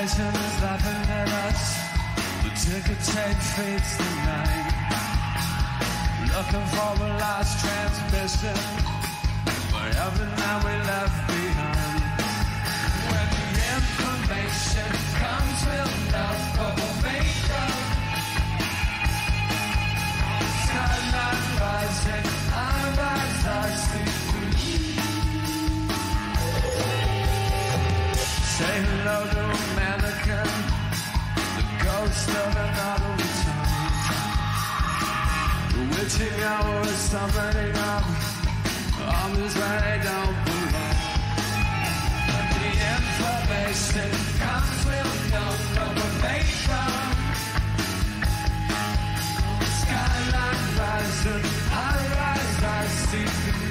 Civilization is laughing at us. The ticker tape fades the night. Looking for the last transmission, but every night we left behind. When the information comes with love of a maker, skyline rising, I rise, I sleep. Say hello to a mannequin, the ghost of another return. The witching hour is summoning up armies where they don't belong. But the information comes with no makeup. Skyline rising, I rise, I see.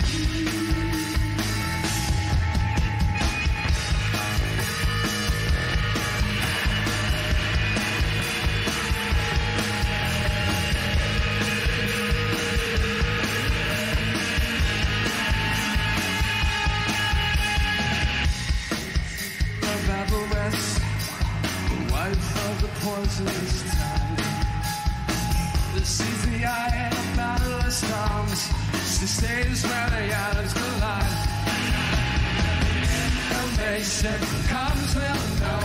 Poisonous time. The CZI and a battleless arms. She stays where the atoms collide. Information comes with no